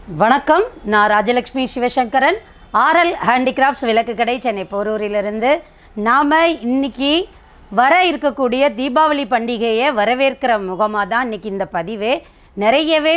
வணக்கம், நான் Rajalakshmi Sivasankaran, RL Handicrafts Vilakkukadai Chennai போரூரிலிருந்து. நாம் இன்னைக்கு வர இருக்கக்கூடிய தீபாவளி பண்டிகையை வரவேற்கிற முகமாக தான் இன்றைக்கி இந்த பதிவே. நிறையவே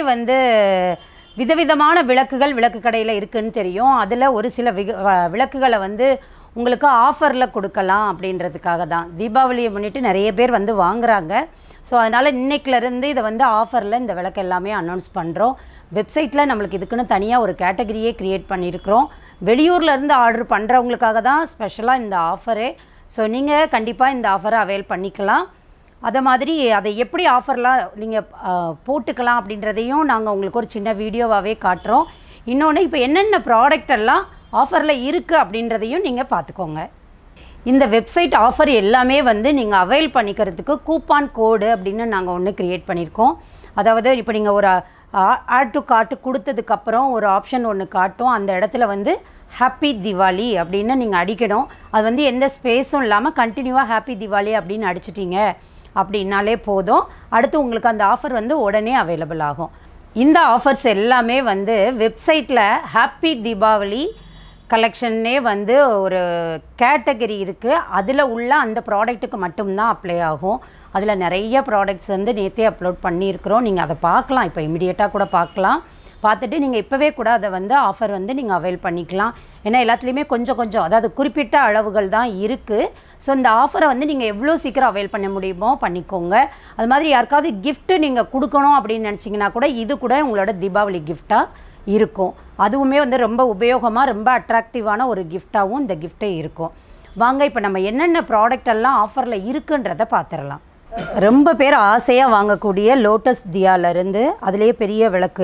விதவிதமான விளக்கு கடையில் இருக்குதுன்னு தெரியும். அதில் ஒரு சில விளக்குகளை உங்களுக்கு ஆஃபரில் கொடுக்கலாம் அப்படின்றதுக்காக தான். தீபாவளியை முன்னிட்டு நிறைய பேர் வாங்குகிறாங்க. ஸோ அதனால் இன்றைக்கிலேருந்து இதை ஆஃபரில் இந்த விளக்கு எல்லாமே அனௌன்ஸ் பண்ணுறோம். வெப்சைட்டில் நம்மளுக்கு இதுக்குன்னு தனியாக ஒரு கேட்டகரியே க்ரியேட் பண்ணியிருக்கிறோம். வெளியூர்லேருந்து ஆர்டர் பண்ணுறவங்களுக்காக தான் ஸ்பெஷலாக இந்த ஆஃபரே. ஸோ நீங்கள் கண்டிப்பாக இந்த ஆஃபரை அவைல் பண்ணிக்கலாம். அதை மாதிரி அதை எப்படி ஆஃபர்லாம் நீங்கள் போட்டுக்கலாம் அப்படின்றதையும் நாங்கள் உங்களுக்கு ஒரு சின்ன வீடியோவாகவே காட்டுறோம். இன்னொன்று, இப்போ என்னென்ன ப்ராடக்ட் எல்லாம் ஆஃபரில் இருக்குது அப்படின்றதையும் நீங்கள் பார்த்துக்கோங்க. இந்த வெப்சைட் ஆஃபர் எல்லாமே நீங்கள் அவைல் பண்ணிக்கிறதுக்கு கூப்பான் கோடு அப்படின்னு நாங்கள் ஒன்று க்ரியேட் பண்ணியிருக்கோம். அதாவது இப்போ நீங்கள் ஒரு ஆட் டு கார்ட்டு கொடுத்ததுக்கப்புறம் ஒரு ஆப்ஷன் ஒன்று காட்டும். அந்த இடத்துல ஹாப்பி திவாலி அப்படின்னு நீங்கள் அடிக்கணும். அது எந்த ஸ்பேஸும் இல்லாமல் கண்டினியூவாக ஹாப்பி திவாலி அப்படின்னு அடிச்சிட்டிங்க அப்படின்னாலே போதும். அடுத்து உங்களுக்கு அந்த ஆஃபர் உடனே அவைலபிள் ஆகும். இந்த ஆஃபர்ஸ் எல்லாமே வெப்சைட்டில் ஹாப்பி தீபாவளி கலெக்ஷன்னே ஒரு கேட்டகரி இருக்குது. அதில் உள்ள அந்த ப்ராடக்ட்டுக்கு மட்டும்தான் அப்ளை ஆகும். அதில் நிறைய ப்ராடக்ட்ஸ் நேற்றே அப்லோட் பண்ணியிருக்கிறோம். நீங்கள் அதை பார்க்கலாம், இப்போ இமிடியேட்டாக கூட பார்க்கலாம். பார்த்துட்டு நீங்கள் இப்போவே கூட அதை ஆஃபர் நீங்கள் அவைல் பண்ணிக்கலாம். ஏன்னா எல்லாத்துலேயுமே கொஞ்சம் அதாவது குறிப்பிட்ட அளவுகள் தான் இருக்குது. ஸோ இந்த ஆஃபரை நீங்கள் எவ்வளோ சீக்கிரம் அவைல் பண்ண முடியுமோ பண்ணிக்கோங்க. அது மாதிரி யாருக்காவது கிஃப்ட்டு நீங்கள் கொடுக்கணும் அப்படின்னு நினச்சிங்கன்னா கூட இது கூட உங்களோட தீபாவளி கிஃப்டாக இருக்கும். அதுவுமே ரொம்ப உபயோகமாக ரொம்ப அட்ராக்டிவான ஒரு கிஃப்டாகவும் இந்த கிஃப்ட்டே இருக்கும். வாங்க இப்போ நம்ம என்னென்ன ப்ராடக்ட் எல்லாம் ஆஃபரில் இருக்குன்றதை பார்த்துடலாம். ரொம்ப பேர் ஆசையாக வாங்கக்கூடிய லோட்டஸ் தியாலேருந்து அதுலேயே பெரிய விளக்கு,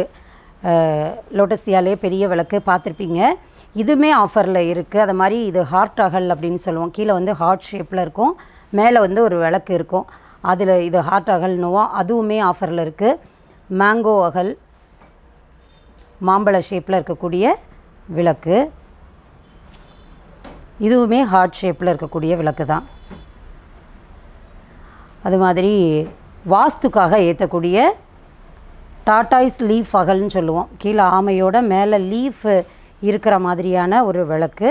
லோட்டஸ் தியாலே பெரிய விளக்கு பார்த்துருப்பீங்க. இதுவுமே ஆஃபரில் இருக்குது. அது மாதிரி இது ஹார்ட் அகல் அப்படின்னு சொல்லுவோம். கீழே ஹார்ட் ஷேப்பில் இருக்கும், மேலே ஒரு விளக்கு இருக்கும். அதில் இது ஹார்ட் அகல்னுவோம். அதுவுமே ஆஃபரில் இருக்குது. மேங்கோ அகல், மாம்பழ ஷேப்பில் இருக்கக்கூடிய விளக்கு. இதுவுமே ஹார்ட் ஷேப்பில் இருக்கக்கூடிய விளக்கு தான். அது மாதிரி வாஸ்துக்காக ஏற்றக்கூடிய டாட்டாய்ஸ் லீஃப் அகல்னு சொல்லுவோம். கீழே ஆமையோட மேலே லீஃப் இருக்கிற மாதிரியான ஒரு விளக்கு.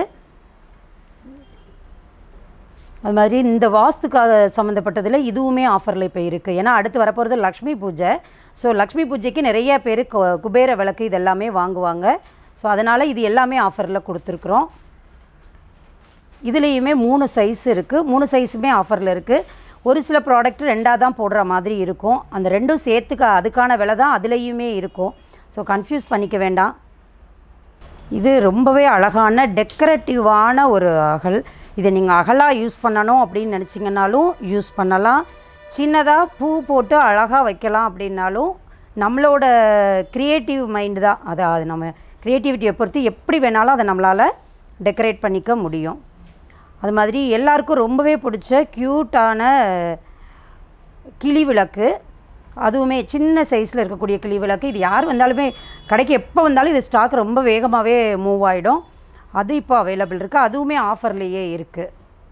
அது மாதிரி இந்த வாஸ்துக்காக சம்மந்தப்பட்டதில் இதுவுமே ஆஃபரில் இப்போ இருக்குது. ஏன்னா அடுத்து வரப்போகிறது லக்ஷ்மி பூஜை. ஸோ லக்ஷ்மி பூஜைக்கு நிறைய பேர் குபேர விளக்கு இதெல்லாமே வாங்குவாங்க. ஸோ அதனால் இது எல்லாமே ஆஃபரில் கொடுத்துருக்குறோம். இதுலேயுமே 3 சைஸ் இருக்குது. 3 சைஸுமே ஆஃபரில் இருக்குது. ஒரு சில ப்ராடக்ட் 2ஆக தான் போடுற மாதிரி இருக்கும். அந்த 2ம் சேர்த்துக்க அதுக்கான விலை தான் அதுலேயுமே இருக்கும். ஸோ கன்ஃபியூஸ் பண்ணிக்க வேண்டாம். இது ரொம்பவே அழகான டெக்கரேட்டிவான ஒரு அகல். இதை நீங்கள் அகலாக யூஸ் பண்ணணும் அப்படின்னு நினச்சிங்கன்னாலும் யூஸ் பண்ணலாம். சின்னதாக பூ போட்டு அழகாக வைக்கலாம் அப்படின்னாலும் நம்மளோட க்ரியேட்டிவ் மைண்டு தான். அது நம்ம க்ரியேட்டிவிட்டியை பொறுத்து எப்படி வேணாலும் அதை நம்மளால் டெக்கரேட் பண்ணிக்க முடியும். அது மாதிரி எல்லாருக்கும் ரொம்பவே பிடிச்ச க்யூட்டான கிளி விளக்கு. அதுவுமே சின்ன சைஸில் இருக்கக்கூடிய கிளி விளக்கு. இது யார் வந்தாலுமே கடைக்கு எப்போ வந்தாலும் இது ஸ்டாக் ரொம்ப வேகமாகவே மூவ் ஆகிடும். அது இப்போ அவைலபிள் இருக்குது. அதுவுமே ஆஃபர்லேயே இருக்குது.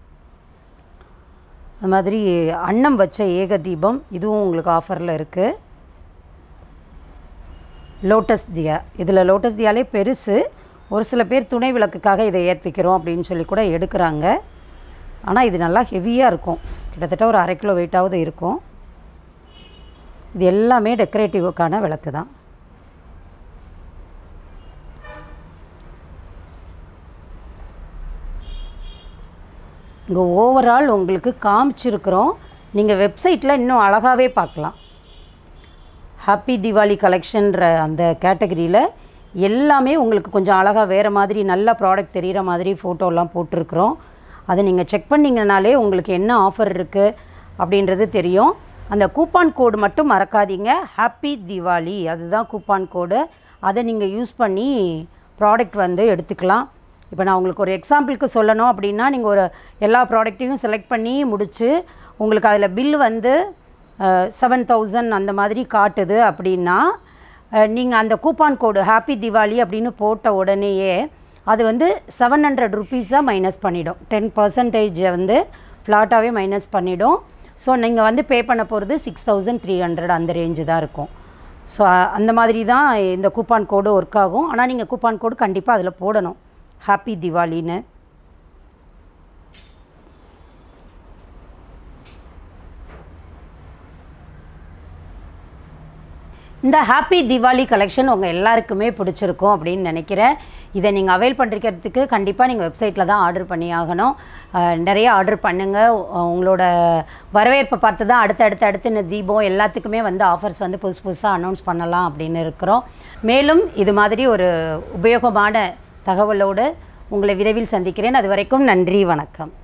அது மாதிரி அன்னம் வச்ச ஏக தீபம், இதுவும் உங்களுக்கு ஆஃபரில் இருக்குது. லோட்டஸ் தியா, இதில் லோட்டஸ் தியாலே பெருசு. ஒரு சில பேர் துணை விளக்குக்காக இதை ஏற்றிக்கிறோம் அப்படின்னு சொல்லி கூட எடுக்கிறாங்க. ஆனால் இது நல்லா ஹெவியாக இருக்கும். கிட்டத்தட்ட ஒரு 1/2 கிலோ வெயிட்டாவது இருக்கும். இது எல்லாமே டெக்கரேட்டிவுக்கான விளக்கு தான். இங்கே ஓவரால் உங்களுக்கு காமிச்சிருக்கிறோம். நீங்கள் வெப்சைட்டில் இன்னும் அழகாகவே பார்க்கலாம். ஹாப்பி திவாலி கலெக்ஷன்ற அந்த கேட்டகரியில் எல்லாமே உங்களுக்கு கொஞ்சம் அழகாக வேறு மாதிரி நல்ல ப்ராடக்ட் தெரிகிற மாதிரி ஃபோட்டோலாம் போட்டிருக்கிறோம். அதை நீங்கள் செக் பண்ணிங்கனாலே உங்களுக்கு என்ன ஆஃபர் இருக்குது அப்படின்றது தெரியும். அந்த கூப்பான் கோடு மட்டும் மறக்காதீங்க. ஹாப்பி திவாலி அதுதான் கூப்பான் கோடு. அதை நீங்கள் யூஸ் பண்ணி ப்ராடக்ட் எடுத்துக்கலாம். இப்போ நான் உங்களுக்கு ஒரு எக்ஸாம்பிளுக்கு சொல்லணும் அப்படின்னா, நீங்கள் ஒரு எல்லா ப்ராடக்ட்டையும் செலக்ட் பண்ணி முடித்து உங்களுக்கு அதில் பில் 7000 அந்த மாதிரி காட்டுது அப்படின்னா, நீங்கள் அந்த கூப்பான் கோடு ஹாப்பி திவாலி அப்படின்னு போட்ட உடனேயே அது 700 ருபீஸாக மைனஸ் பண்ணிடும். 10% ஃப்ளாட்டாகவே மைனஸ் பண்ணிடும். ஸோ நீங்கள் பே பண்ண போகிறது 6300 அந்த ரேஞ்சு தான் இருக்கும். ஸோ அந்த மாதிரி தான் இந்த கூப்பான் கோடு ஒர்க் ஆகும். ஆனால் நீங்கள் கூப்பான் கோடு கண்டிப்பாக அதில் போடணும், ஹாப்பி திவாலின்னு. இந்த ஹாப்பி திவாலி கலெக்ஷன் உங்கள் எல்லாருக்குமே பிடிச்சிருக்கும் அப்படின்னு நினைக்கிறேன். இதை நீங்கள் அவைல் பண்ணிக்கிறதுக்கு கண்டிப்பாக நீங்கள் வெப்சைட்டில் தான் ஆர்டர் பண்ணி ஆகணும். நிறைய ஆர்டர் பண்ணுங்கள். உங்களோட வரவேற்பை பார்த்து தான் அடுத்து இந்த தீபம் எல்லாத்துக்குமே வந்து ஆஃபர்ஸ் வந்து புதுசாக அனௌன்ஸ் பண்ணலாம் அப்படின்னு இருக்கிறோம். மேலும் இது மாதிரி ஒரு உபயோகமான தகவலோடு உங்களை விரைவில் சந்திக்கிறேன். அது வரைக்கும் நன்றி, வணக்கம்.